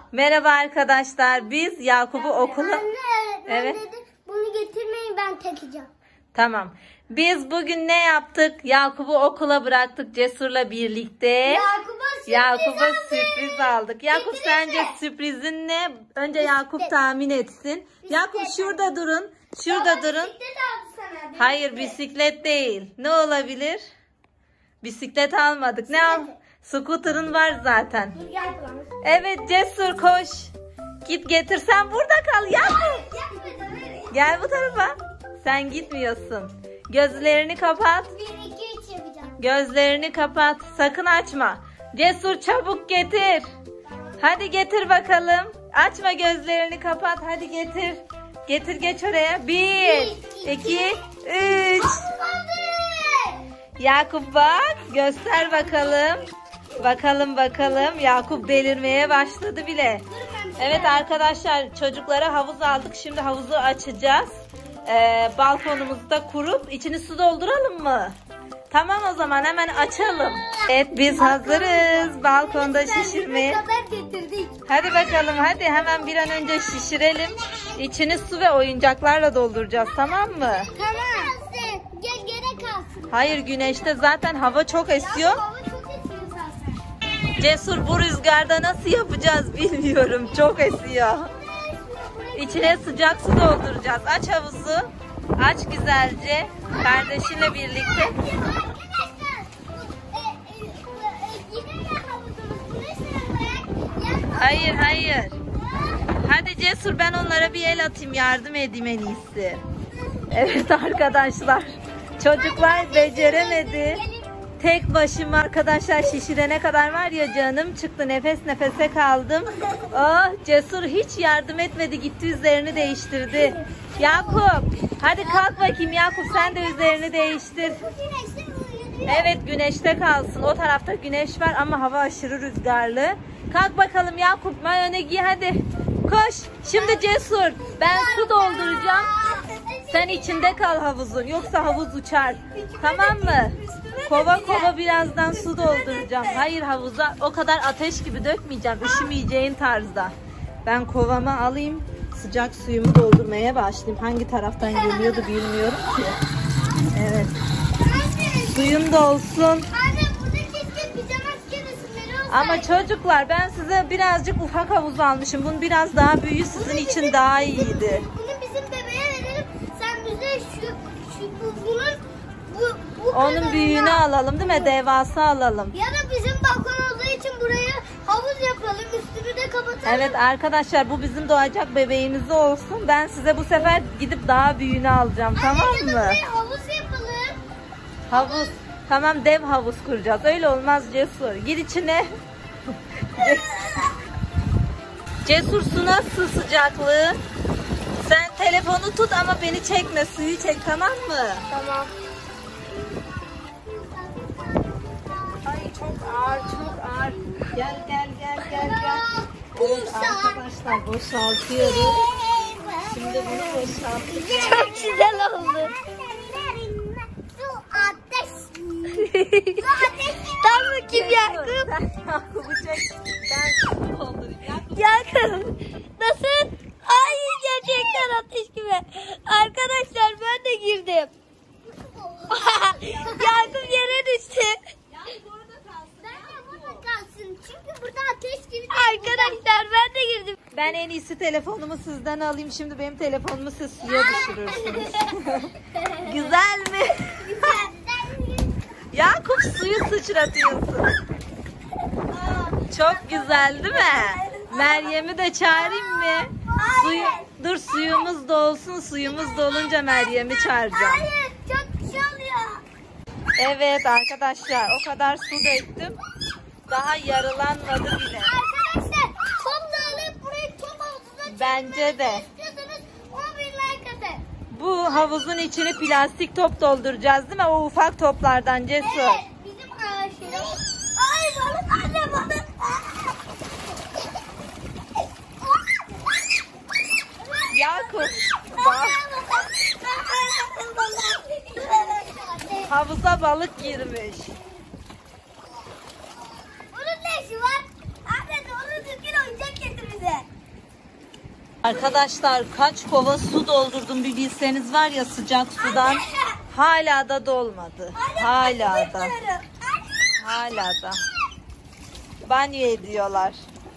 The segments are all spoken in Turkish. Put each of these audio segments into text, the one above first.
Merhaba arkadaşlar. Biz Yakup'u okula... Anne, Evet. dedi, bunu getirmeyin, ben takacağım. Tamam. Biz bugün ne yaptık? Yakup'u okula bıraktık Cesur'la birlikte. Yakup'a sürpriz aldık. Yakup sence sürprizin ne? Önce Yakup tahmin etsin. Yakup şurada durun. Şurada durun. Bisiklet aldı sana. Hayır, bisiklet değil. Ne olabilir? Bisiklet almadık. Ne al? Scooter'ın var zaten. Dur gel kulağına. Evet Cesur koş. Git getir, sen burada kal Yakup. Gel bu tarafa. Sen gitmiyorsun. Gözlerini kapat. 1, 2, 3 yapacağım. Gözlerini kapat. Sakın açma. Cesur çabuk getir. Hadi getir bakalım. Açma, gözlerini kapat. Hadi getir. Getir, geç oraya. 1, 2, 3. Yakup bak. Göster bakalım. Bakalım. Yakup delirmeye başladı bile. Evet arkadaşlar, çocuklara havuz aldık. Şimdi havuzu açacağız. Balkonumuzda kurup içini su dolduralım mı? Tamam, o zaman hemen açalım. Evet, biz hazırız balkonda şişirmeye. Hadi bakalım, hadi hemen bir an önce şişirelim. İçini su ve oyuncaklarla dolduracağız, tamam mı? Tamam. Gene kalsın. Hayır, güneşte zaten hava çok esiyor. Hava çok esiyor zaten. Cesur, bu rüzgarda nasıl yapacağız bilmiyorum. Çok esiyor. İçine sıcak su dolduracağız. Aç havuzu. Aç güzelce. Kardeşinle birlikte. Hayır. Hadi Cesur, ben onlara bir el atayım, yardım edeyim en iyisi. Evet arkadaşlar. Çocuklar beceremedi. Tek başıma arkadaşlar şişirene kadar var ya, canım çıktı, nefes nefese kaldım. Oh, Cesur hiç yardım etmedi, gitti üzerini değiştirdi. Yakup hadi kalk bakayım, Yakup sen de üzerini değiştir. Evet, güneşte kalsın, o tarafta güneş var ama hava aşırı rüzgarlı. Kalk bakalım Yakup, mayonu giy hadi. Koş şimdi Cesur, ben su dolduracağım. Sen içinde kal havuzun, yoksa havuz uçar. Tamam mı? Kova birazdan su dolduracağım. Hayır, havuza o kadar ateş gibi dökmeyeceğim. Üşümeyeceğin tarzda. Ben kovamı alayım. Sıcak suyumu doldurmaya başlayayım. Hangi taraftan geliyordu bilmiyorum ki. Evet. Suyum da olsun. Anne, burada kesin pijama iskelesi olsaydı. Ama çocuklar, ben size birazcık ufak havuz almışım. Bunun biraz daha büyüğü sizin için daha iyiydi. Bunu bizim bebeğe verelim. Sen bize bu Onun büyüğünü alalım değil mi? Devasa alalım. Ya da bizim balkon olduğu için buraya havuz yapalım. Üstünü de kapatalım. Evet arkadaşlar, bu bizim doğacak bebeğimiz olsun. Ben size bu sefer gidip daha büyüğünü alacağım, tamam Ya da mı? buraya havuz yapalım. Havuz. Tamam, dev havuz kuracağız. Öyle olmaz Cesur. Gir içine. Cesur, su nasıl sıcaklığı? Sen telefonu tut ama beni çekme. Suyu çek, tamam mı? Tamam. Ay çok ağır. Gel. Evet arkadaşlar, boşaltıyoruz. Şimdi bunu boşaltacağız. Çok güzel oldu. Su ateş. Tam mı kim Yakup? Sen Yakup'u çek. Ben su doldurayım. Yakup. Nasıl? Ay, gerçekten ateş gibi. Arkadaşlar ben de girdim. Yakup yere düştü. Çünkü burada ateş gibi. Arkadaşlar ben de girdim. Ben en iyisi telefonumu sizden alayım. Şimdi benim telefonumu siz suya düşürürsünüz. Güzel mi? Yakup, suyu sıçratıyorsun. Çok güzel değil mi? Meryem'i de çağırayım mı? Dur, suyumuz dolsun. Suyumuz dolunca Meryem'i çağıracağım. Hayır, çok bir şey oluyor. Evet arkadaşlar, o kadar su döktüm. Daha yarılanmadı bile. Arkadaşlar, top da alıp burayı top havuzuna Bence de. istiyorsanız 11 like atın. Bu havuzun içini plastik top dolduracağız değil mi? O ufak toplardan Cesur. Evet, bizim ağaçlarımız. Ay, balık anne, balık. Yakup bak, havuza balık girmiş. Bunun ne işi var? Anne, doğru düzgün oyuncak getir. getir bize. Arkadaşlar kaç kova su doldurdum bir bilseniz var ya sıcak sudan. Hala da dolmadı. Hala da. Hala da. Banyo ediyorlar.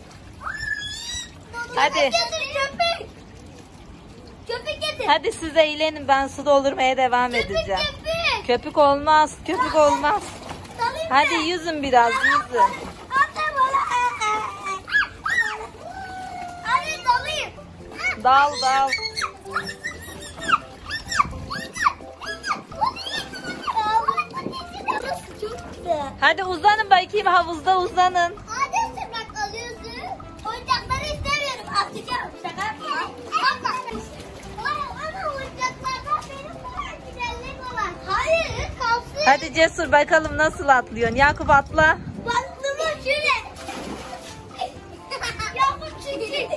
Hadi. Köpek. Köpek getir. Hadi siz eğlenin, ben su doldurmaya devam edeceğim. Köpek. Köpük olmaz. Köpük olmaz. Dalayım Hadi mı? yüzün biraz, yüzün. Anne bana. Anne dalayım. Dal dal. Çok güzel. Hadi uzanın bakayım, havuzda uzanın. Adem bak alıyorsun. Oyuncakları istemiyorum. Atacağım. Şaka yapma. Ama oyuncaklardan benim kadar güzellik olan. Hayır kalsın. Hadi Cesur bakalım nasıl atlıyorsun. Yakup atla. Bastımı şöyle. Yağmur çekil.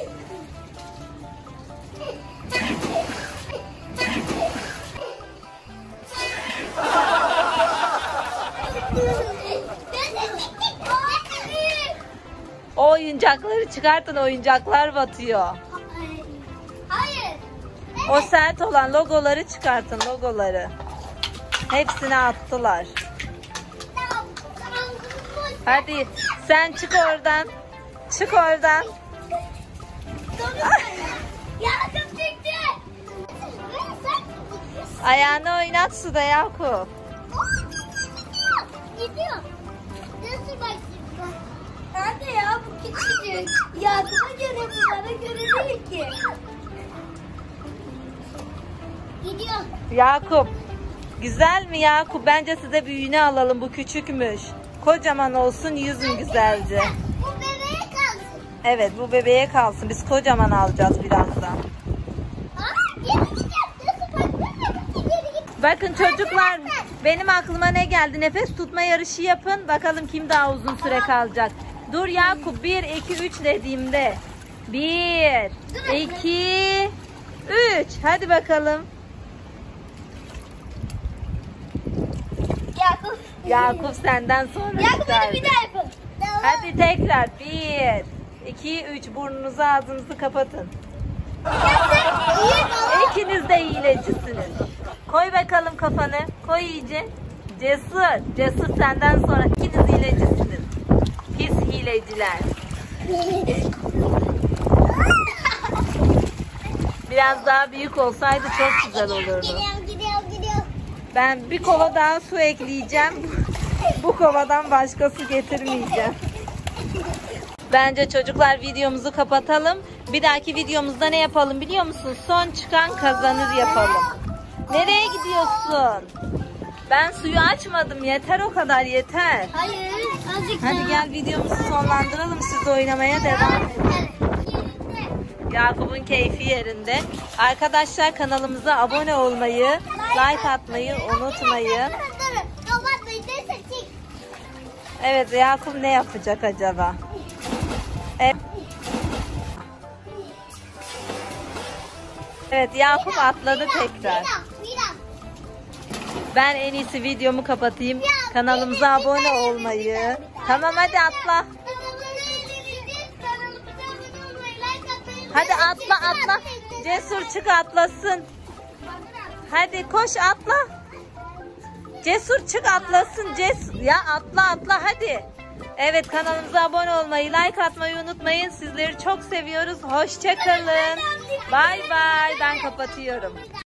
O oyuncakları çıkartın, oyuncaklar batıyor. Hayır. O sert olan logoları çıkartın, logoları. Hepsini attılar. Tamam. Hadi sen çık oradan. Çık oradan. Yardım çekti. Ayağını oynat suda Yakup. Gidiyor. Nasıl başlıyor? Nerede ya bu küçücük? Yardıma göre bu, bana göre değil ki. Gidiyor. Yakup. Güzel mi Yakup? Bence size büyüğünü alalım, bu küçükmüş. Kocaman olsun, yüzün güzelce. Bu bebeğe kalsın. Evet, bu bebeğe kalsın. Biz kocaman alacağız birazdan. Geri gideceğim. Nasıl başlıyor? Geri git. Bakın çocuklar, benim aklıma ne geldi? Nefes tutma yarışı yapın. Bakalım kim daha uzun süre kalacak. Dur Yakup, 1, 2, 3 dediğimde. 1, 2, 3. Hadi bakalım. Yakup. Yakup senden sonra Yakup güzel. hadi bir daha yapalım. Hadi tekrar. 1, 2, 3. Burnunuzu ağzınızı kapatın. İkiniz de hilecisiniz. Koy bakalım kafanı. Koy iyice. Cesur. Cesur senden sonra. İkiniz hilecisiniz. Pis hileciler. Biraz daha büyük olsaydı çok güzel olurdu. Gidiyorum. Ben bir kova daha su ekleyeceğim. Bu kovadan başka su getirmeyeceğim. Bence çocuklar videomuzu kapatalım. Bir dahaki videomuzda ne yapalım biliyor musun? Son çıkan kazanır yapalım. Nereye gidiyorsun? Ben suyu açmadım. Yeter o kadar, yeter. Hayır. Azıcık Hadi gel videomuzu sonlandıralım. Siz oynamaya devam edin. Yakup'un keyfi yerinde. Arkadaşlar kanalımıza abone olmayı, like atmayı unutmayın. Evet, Yakup ne yapacak acaba? Evet, Yakup atladı tekrar. Ben en iyisi videomu kapatayım. Kanalımıza abone olmayı. Tamam hadi atla. Hadi atla. Cesur çık atlasın. Hadi koş atla. Cesur çık atlasın. Ya atla hadi. Evet, kanalımıza abone olmayı, like atmayı unutmayın. Sizleri çok seviyoruz. Hoşça kalın. Bay bay. Ben kapatıyorum.